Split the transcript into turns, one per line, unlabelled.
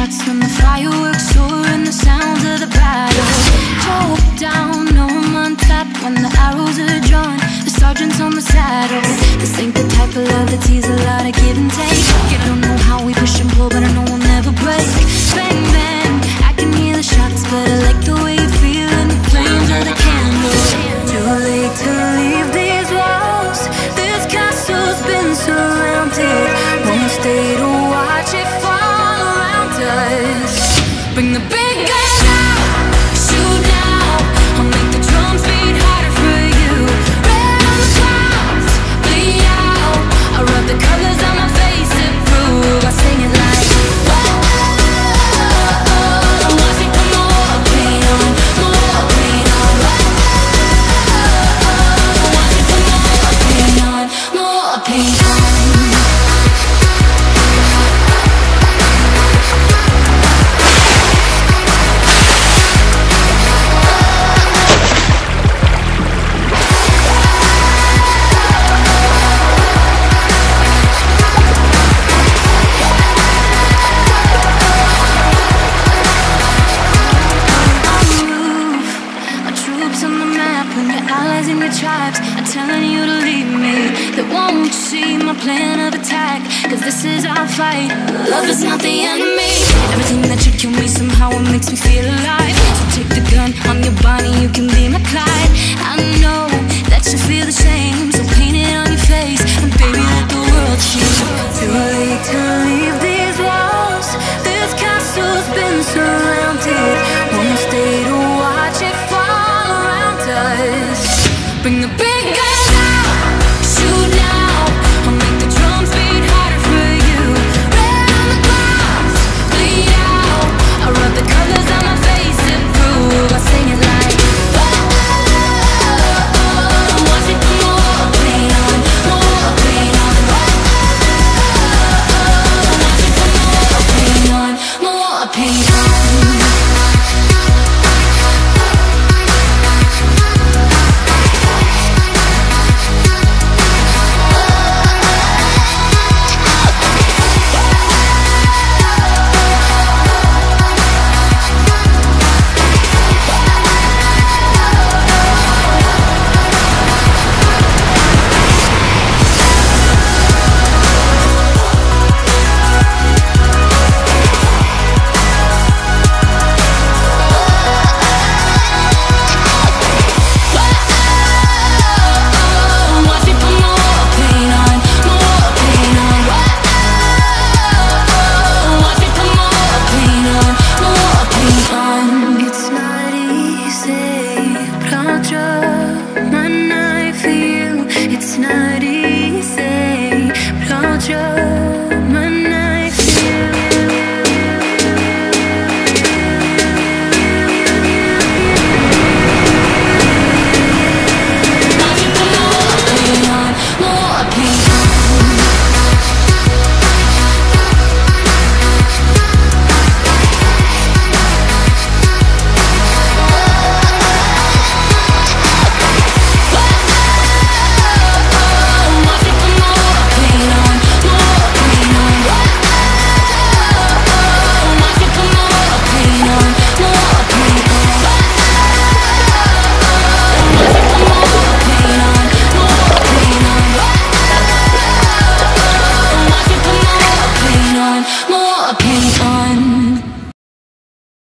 shots when the fireworks soar and the sounds of the battle. Hope down, no I'm on top when the arrows are drawn. The sergeant's on the saddle. This ain't the type of love that sees a lot of give and take. You don't know how we push and pull, but I know we'll never break. Bang, bang, I can hear the shots, but I like the way you feel in the flames of the candle. Too late to leave these walls. This castle's been surrounded. Won't stay to watch it fall around us. Bring the big guns out, shoot now. I'll make the drums beat harder for you. Red on the clouds, bleed out. I rub the colors on my face to prove. I sing it like whoa, watch me put more paint on, more paint on. Whoa, watch me put more paint on, more paint on. Telling you to leave me, that won't see my plan of attack. Cause this is our fight, love is not the enemy. Everything that should kill me somehow it makes me feel alive. So take the gun on your body, you can be my Clyde. I know that you feel the same, so paint it on your face and baby let the world see. Too late to leave